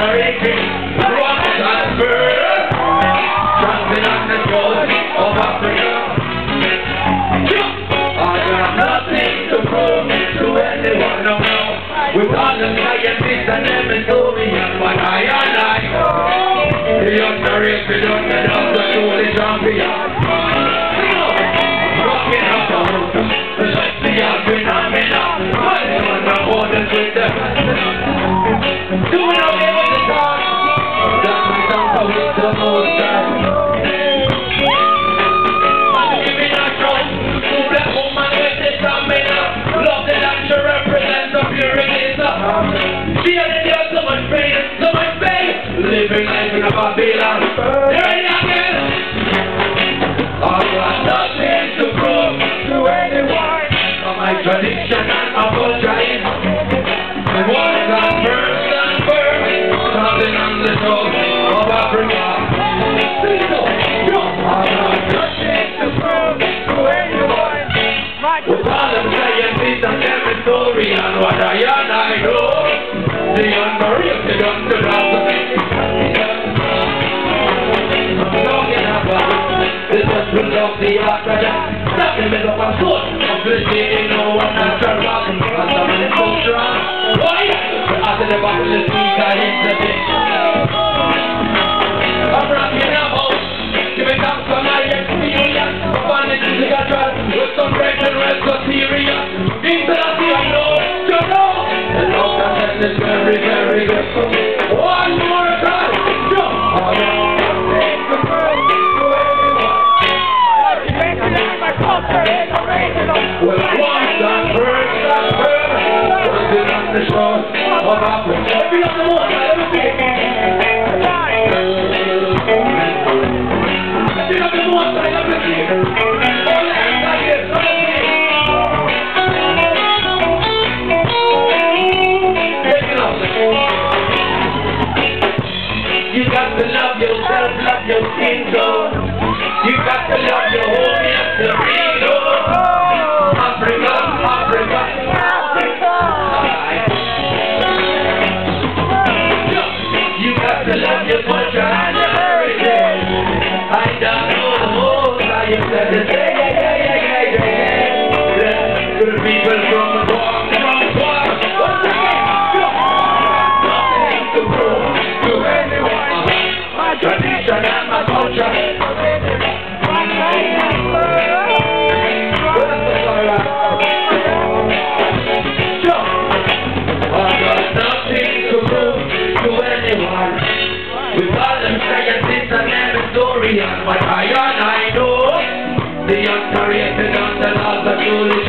narrating what that bird trampling on the shores of Africa. I got nothing to prove to anyone now. With all the scientists and them and historians, but I know the underrated underdog, the truly champion. Rocking up the hook, let's see how phenomenal. Running on the borders with the doing away with the dark. That's the sound of it the most time. I'm giving a show to black woman with the stamina. Love the land she represents the purity. She had so much pain, living life in a Babylon. There you again. I got nothing to prove to anyone. My tradition and my culture is the one that first and first, standing on the shores of Africa. I got nothing to prove to anyone. With all the scientists and every story and what I know, the underrated underdog. I'm talking about this was built up the after. Not the middle of a foot, completely no one after rock. And some of the culture, why? After the battle, the speak, I hit the thing. I'm rocking about, giving thanks for my experience. Finding music I try with some break and rest of serious. Into the sea, I know, you know. The love that is very, very good for me. One more time, jump. I want to take the world to everyone. My culture is original. Well, once and first and first, working on the shores of Africa. Be on the water, let me see. Be on the water, let me see. All hands like this, let me see. Take it off. You got to love yourself, love your skin tone. You got to love your home, yes, the Yigo. Africa, Africa, Africa. You got to love your culture and your heritage. I don't know the most, I used to say, yeah. To the people from Guam, once again, nothing to prove to anyone. My tradition and my culture. With all them scientists and every story and what I know, the underrated underdog, the truly